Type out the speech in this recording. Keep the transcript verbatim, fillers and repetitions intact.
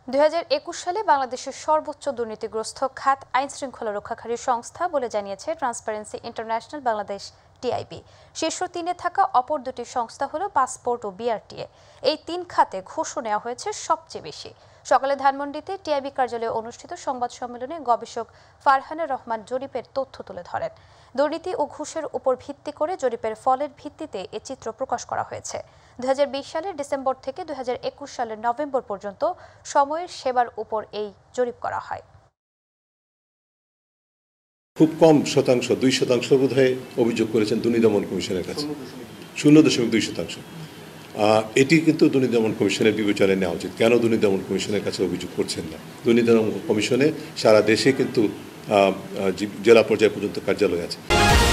দুই হাজার একুশ সালে বাংলাদেশের সর্বোচ্চ দুর্নীতিগ্রস্ত খাত আইন শৃঙ্খলা রক্ষাকারী সংস্থা বলে জানিয়েছে ট্রান্সপারেন্সি ইন্টারন্যাশনাল বাংলাদেশ টিআইবি। শীর্ষ তিনে থাকা অপর দুটি সংস্থা হল পাসপোর্ট ও বিআরটিএ। এই তিন খাতে ঘুষও নেওয়া হয়েছে সবচেয়ে বেশি। সকালে ধানমন্ডিতে টিআইবি কার্যালয়ে অনুষ্ঠিত সংবাদ সম্মেলনে গবেষক ফারহানুর রহমান জরিপের তথ্য তুলে ধরেন। দুর্নীতি ও ঘুষের উপর ভিত্তি করে জরিপের ফলের ভিত্তিতে এ চিত্র প্রকাশ করা হয়েছে। দুই হাজার বিশ সালের ডিসেম্বর থেকে দুই হাজার একুশ সালের নভেম্বর পর্যন্ত সময়ের সেবার উপর এই জরিপ করা হয়। খুব কম শতাংশ দুই শতাংশ বোধহয় অভিযোগ করেছেন দুর্নীতি দমন কমিশনের কাছে, শূন্য দশমিক দুই শতাংশ। এটি কিন্তু দুর্নীতি দমন কমিশনের বিবেচনায় নেওয়া উচিত। কেন দুর্নীতি দমন কমিশনের কাছে অভিযোগ করছেন না? দুর্নীতি দমন কমিশনে সারা দেশে কিন্তু জেলা পর্যায় পর্যন্ত কার্যালয় আছে।